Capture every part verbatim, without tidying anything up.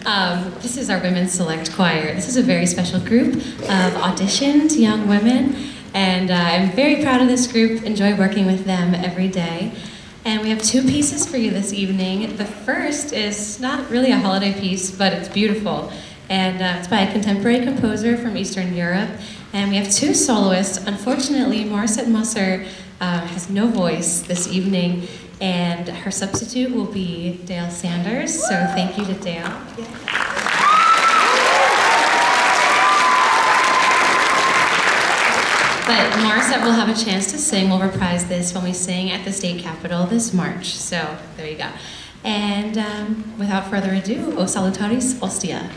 Um, this is our Women's Select Choir. This is a very special group of auditioned young women, and uh, I'm very proud of this group, enjoy working with them every day. And we have two pieces for you this evening. The first is not really a holiday piece, but it's beautiful. And uh, it's by a contemporary composer from Eastern Europe. And we have two soloists. Unfortunately, Morissette Musser uh, has no voice this evening, and her substitute will be Dale Sanders. So thank you to Dale. But Morissette will have a chance to sing. We'll reprise this when we sing at the State Capitol this March. So there you go. And um, without further ado, O Salutaris Hostia.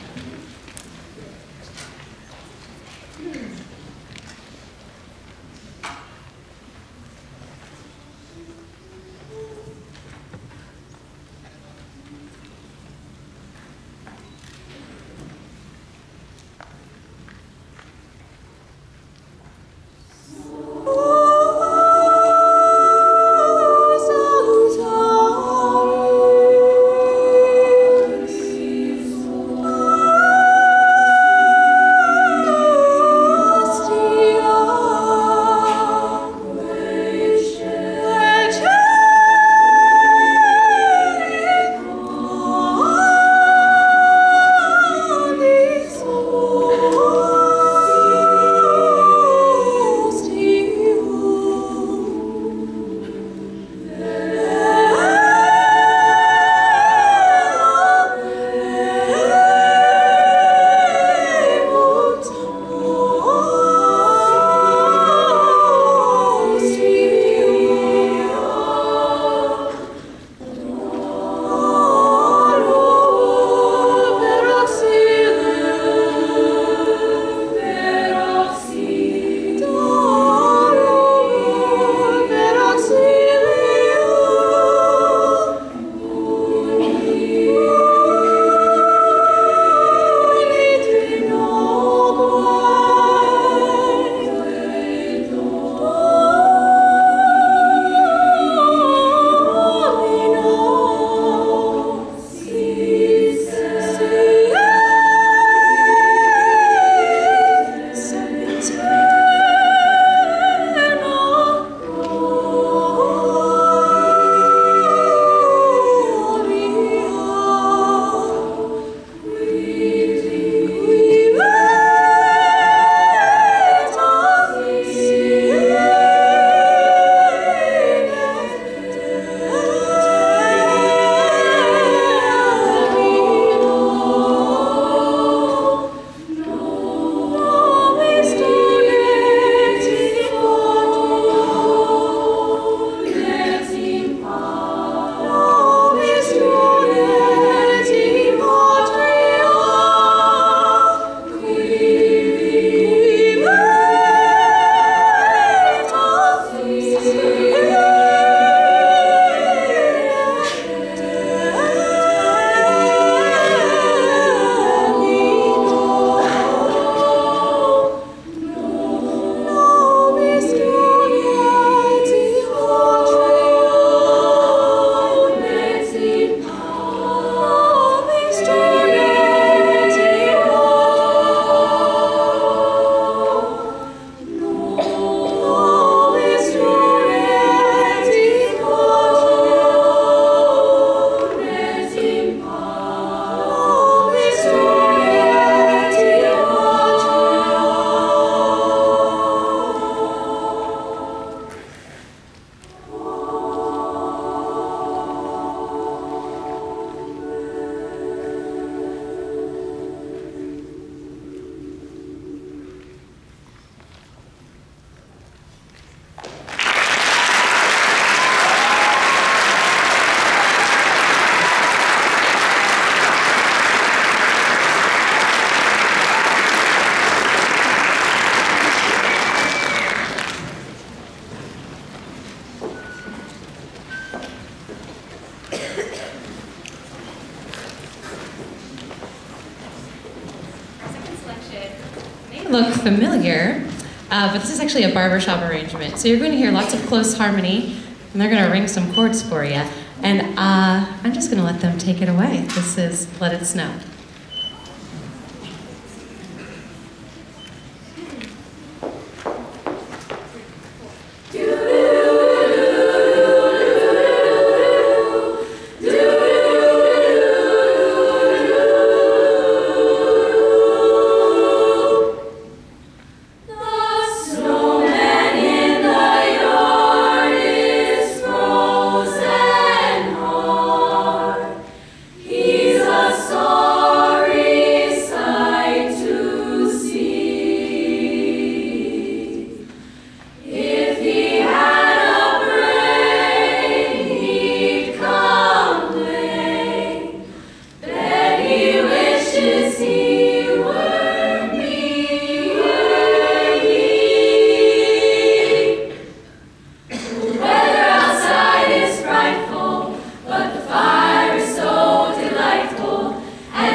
Look familiar, uh, but this is actually a barbershop arrangement. So you're going to hear lots of close harmony, and they're going to ring some chords for you. And uh, I'm just going to let them take it away. This is Let It Snow.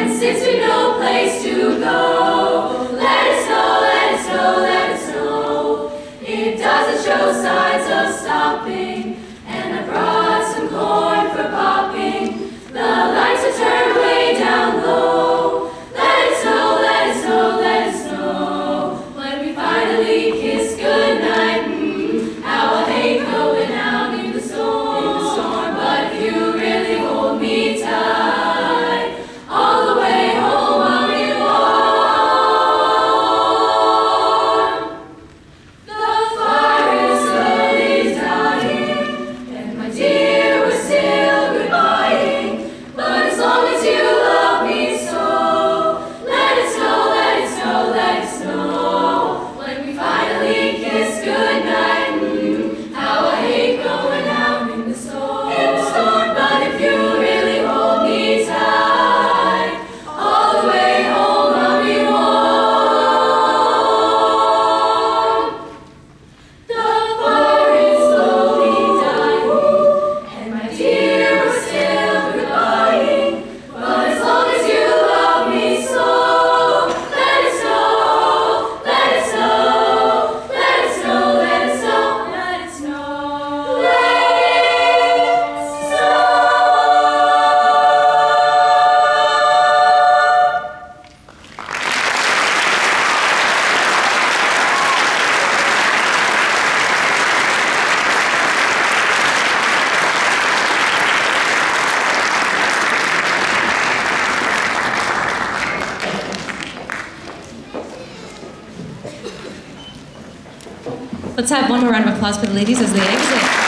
And since we've no place to go, let it snow, let it snow, let it snow. It doesn't show signs of stopping, and I brought some corn for popping. The lights are turned way down low. Let it snow, let it snow, let it snow. When we finally kiss goodnight, mm, how I hate going out in the storm. In the storm. But if you really hold me tight, all the way home I'll be warm. The fire is slowly dying, and my dear, we're still goodbying. But as long as you love me so, let it snow, let it snow, let it snow. When we finally kiss goodnight, mm, how I hate going out in the storm. In the storm. But if you really hold me tight, all the way home I'll be warm. The fire is slowly dying, and my dear, we're still goodbying. But as long as you love me so, let it snow, let it snow, let it snow, let it snow, let it snow, let it snow. Let's have one more round of applause for the ladies as they exit.